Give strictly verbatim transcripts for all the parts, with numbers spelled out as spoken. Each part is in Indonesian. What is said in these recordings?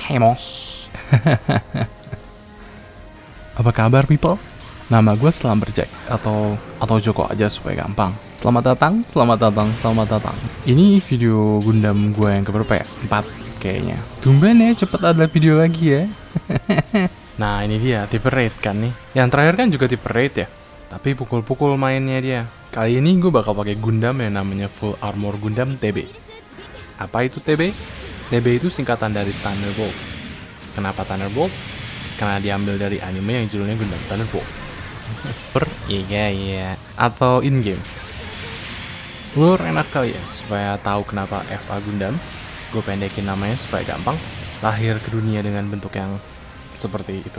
Hemos. Apa kabar people? Nama gue Slumberjack atau atau Joko aja supaya gampang. Selamat datang, selamat datang, selamat datang. Ini video Gundam gue yang keberapa ya? empat kayaknya. Tumben ya cepet ada video lagi ya. Nah ini dia tipe raid kan nih. Yang terakhir kan juga tipe raid ya. Tapi pukul-pukul mainnya dia. Kali ini gue bakal pakai Gundam yang namanya Full Armor Gundam T B. Apa itu T B? T B itu singkatan dari Thunderbolt. Kenapa Thunderbolt? Karena diambil dari anime yang judulnya Gundam Thunderbolt. Per iya iya atau in game. Lur enak kali ya supaya tahu kenapa F A Gundam. Gue pendekin namanya supaya gampang. Lahir ke dunia dengan bentuk yang seperti itu.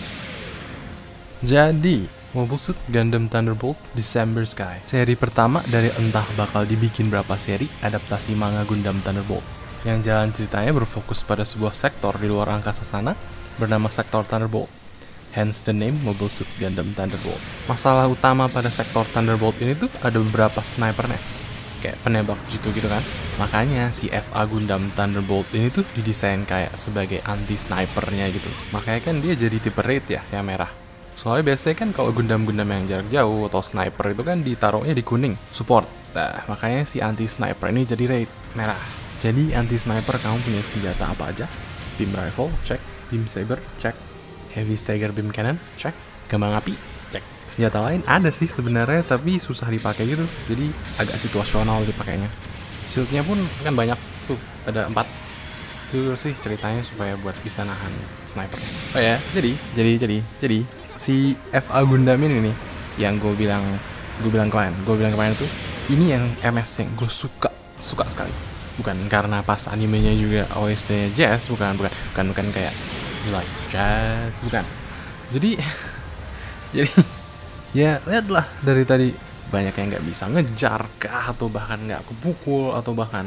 Jadi Mobile Suit Gundam Thunderbolt December Sky, seri pertama dari entah bakal dibikin berapa seri adaptasi manga Gundam Thunderbolt. Yang jalan ceritanya berfokus pada sebuah sektor di luar angkasa sana bernama sektor Thunderbolt. Hence the name Mobile Suit Gundam Thunderbolt. Masalah utama pada sektor Thunderbolt ini tuh ada beberapa sniper nest, kayak penembak gitu gitu kan. Makanya si F A Gundam Thunderbolt ini tuh didesain kayak sebagai anti snipernya gitu. Makanya kan dia jadi tipe raid ya, yang merah. Soalnya biasanya kan kalau Gundam-Gundam yang jarak jauh atau sniper itu kan ditaruhnya di kuning, support. Nah, makanya si anti sniper ini jadi raid merah. Jadi anti sniper kamu punya senjata apa aja? Beam rifle, cek. Beam saber, cek. Heavy stagger beam cannon, cek. Kembang api, cek. Senjata lain ada sih sebenarnya tapi susah dipakai gitu. Jadi agak situasional dipakainya. Shieldnya pun kan banyak tuh, ada empat. Itu sih ceritanya supaya buat bisa nahan sniper. Oh ya, jadi, jadi, jadi, jadi si F A Gundam ini nih, yang gue bilang, gue bilang kemarin, gue bilang kemarin tuh, ini yang M S yang gue suka, suka sekali. Bukan karena pas animenya juga O S T-nya jazz, bukan, bukan, bukan, bukan kayak like jazz, bukan. Jadi, jadi, ya lihatlah dari tadi banyak yang nggak bisa ngejar kah, atau bahkan nggak kepukul, atau bahkan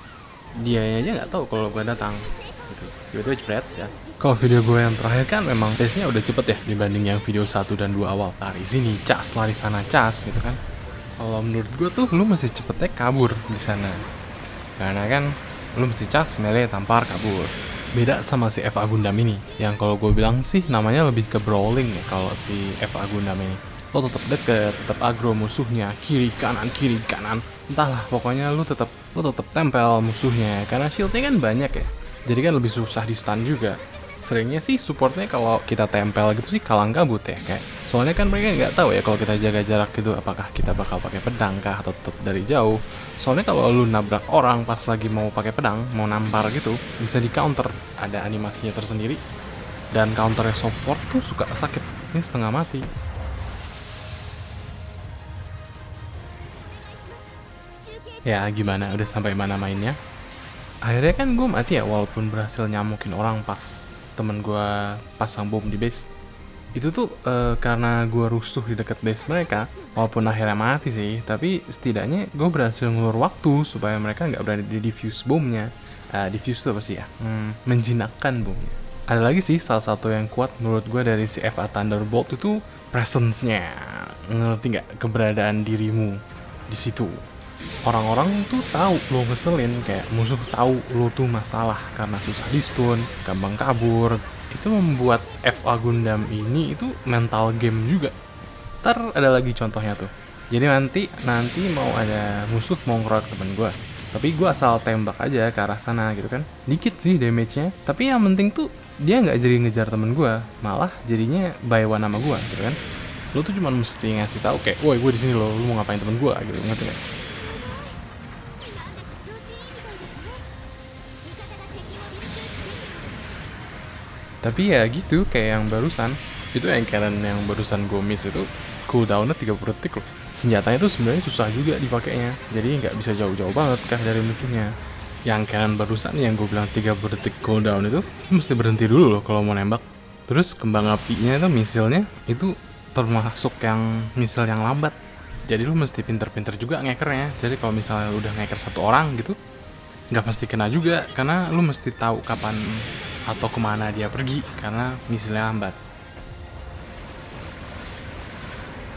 dia aja nggak tahu kalau gue datang gitu. Tiba-tiba jebret ya. Kalau video gue yang terakhir kan memang pace-nya udah cepet ya dibanding yang video satu dan dua awal. Lari sini cas, lari sana cas gitu kan. Kalau menurut gue tuh lu mesti cepetnya kabur di sana. Karena kan lu mesti cas, melee, tampar, kabur. Beda sama si F A Gundam ini, yang kalau gue bilang sih namanya lebih ke brawling ya kalau si F A Gundam ini. Lo tetap deket, tetap aggro musuhnya, kiri kanan kiri kanan. Entahlah, pokoknya lu tetap lu tetap tempel musuhnya karena shieldnya kan banyak ya. Jadi kan lebih susah di stun juga. Seringnya sih supportnya kalau kita tempel gitu sih kalang kabut ya kayak. Soalnya kan mereka nggak tahu ya kalau kita jaga jarak gitu apakah kita bakal pakai pedang kah atau tetap dari jauh. Soalnya kalau lu nabrak orang pas lagi mau pakai pedang, mau nampar gitu, bisa di counter. Ada animasinya tersendiri. Dan counternya support tuh suka sakit. Ini setengah mati. Ya gimana, udah sampai mana mainnya? Akhirnya kan gue mati ya walaupun berhasil nyamukin orang pas temen gue pasang bom di base. Itu tuh e, karena gue rusuh di dekat base mereka. Walaupun akhirnya mati sih, tapi setidaknya gue berhasil ngulur waktu supaya mereka nggak berani di defuse bomnya. uh, Defuse itu apa sih ya? Hmm, menjinakkan bomnya. Ada lagi sih salah satu yang kuat menurut gue dari si F A Thunderbolt itu presence-nya. Ngerti nggak keberadaan dirimu di situ? Orang-orang tuh tahu lo ngeselin, kayak musuh tahu lo tuh masalah karena susah di stun, gampang kabur. Itu membuat F A Gundam ini itu mental game juga. Ntar ada lagi contohnya tuh. Jadi nanti nanti mau ada musuh mau ngeroyok temen gue, tapi gue asal tembak aja ke arah sana gitu kan. Dikit sih damage-nya, tapi yang penting tuh dia nggak jadi ngejar temen gue, malah jadinya by one sama gue gitu kan. Lo tuh cuma mesti ngasih tahu kayak, woi gue di sini lo, lo mau ngapain temen gue gitu, ngerti nggak? Tapi ya gitu, kayak yang barusan. Itu yang Cannon yang barusan gue miss itu cooldown-nya tiga puluh detik loh. Senjatanya tuh sebenarnya susah juga dipakainya. Jadi nggak bisa jauh-jauh banget kah dari musuhnya. Yang Cannon barusan yang gue bilang tiga puluh detik cooldown itu mesti berhenti dulu loh kalau mau nembak. Terus kembang apinya itu misilnya itu termasuk yang misil yang lambat. Jadi lu mesti pinter-pinter juga ngekernya. Jadi kalau misalnya udah ngeker satu orang gitu, nggak pasti kena juga karena lu mesti tahu kapan atau kemana dia pergi karena misilnya lambat.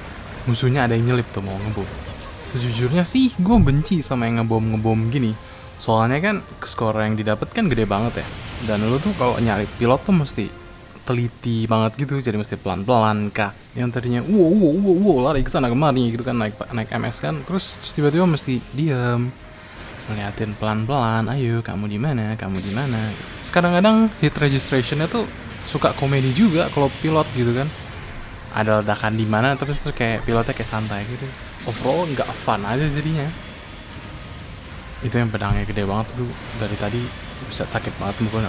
Musuhnya ada yang nyelip tuh mau ngebom. Sejujurnya sih gue benci sama yang ngebom-ngebom gini. Soalnya kan skor yang didapat kan gede banget ya. Dan lu tuh kalau nyari pilot tuh mesti teliti banget gitu, jadi mesti pelan-pelan kak. Yang tadinya wow wow wow, wow lari ke sana kemari gitu kan, naik naik M S kan, terus, terus tiba-tiba mesti diam, ngeliatin pelan-pelan, ayo kamu di mana, kamu di mana. Sekarang kadang hit registrationnya tuh suka komedi juga kalau pilot gitu kan. Ada ledakan di mana, terus tuh kayak pilotnya kayak santai gitu. Overall nggak fun aja jadinya. Itu yang pedangnya gede banget tuh, dari tadi bisa sakit banget mukanya.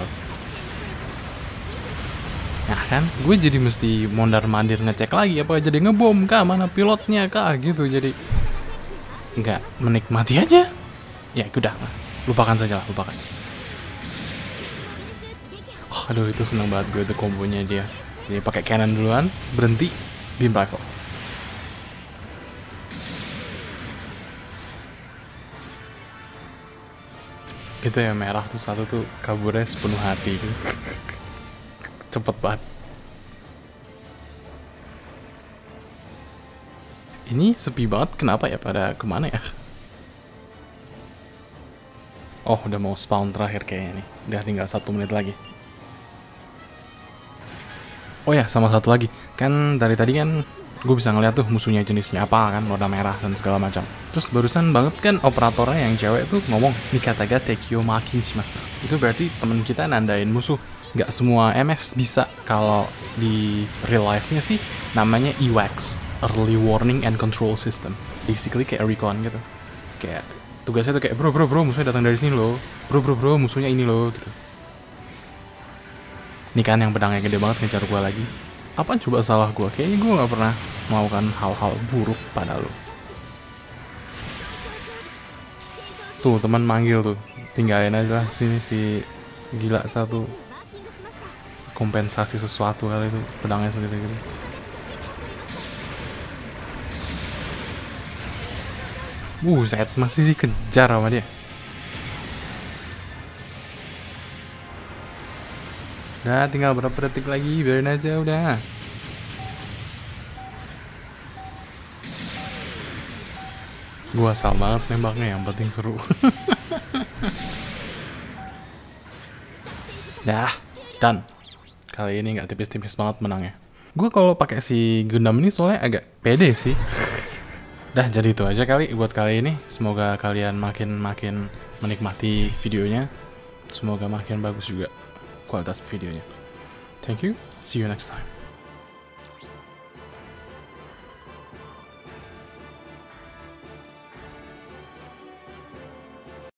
Nah kan, gue jadi mesti mondar-mandir ngecek lagi apa jadi ngebom kah, mana pilotnya kah gitu, jadi nggak menikmati aja. Ya udah, lupakan saja lah, lupakan. Oh, aduh itu seneng banget gue tuh kombonya dia. Jadi pakai cannon duluan, berhenti, beam rifle. Itu yang merah tuh satu tuh kaburnya sepenuh hati gitu. Cepet banget. Ini sepi banget, kenapa ya, pada kemana ya? Oh udah mau spawn terakhir kayaknya nih, udah tinggal satu menit lagi. Oh ya, sama satu lagi, kan dari tadi kan gue bisa ngeliat tuh musuhnya jenisnya apa kan, warna merah dan segala macam. Terus barusan banget kan operatornya yang cewek tuh ngomong Nikataga Tekyo Makin Shimashita. Itu berarti temen kita nandain musuh. Gak semua M S bisa, kalau di real life-nya sih namanya E W A C, Early Warning and Control System. Basically kayak recon gitu. Kayak tugasnya tuh kayak bro bro bro musuhnya datang dari sini loh, bro bro bro musuhnya ini loh gitu. Ini kan yang pedangnya gede banget ngejar gue lagi. Apa coba salah gue? Kayaknya gue gak pernah melakukan hal-hal buruk pada lo. Tuh teman manggil tuh, tinggalin aja lah sini si gila satu. Kompensasi sesuatu kali itu pedangnya segitu-gitu. Buset, masih dikejar sama dia. Udah tinggal berapa detik lagi, biarin aja udah. Gua asal banget nembaknya, yang penting seru. Dah, done. Kali ini nggak tipis-tipis banget menangnya. Gue kalau pakai si Gundam ini soalnya agak pede sih. Dah, jadi itu aja kali buat kali ini. Semoga kalian makin-makin menikmati videonya. Semoga makin bagus juga kualitas videonya. Thank you, see you next time.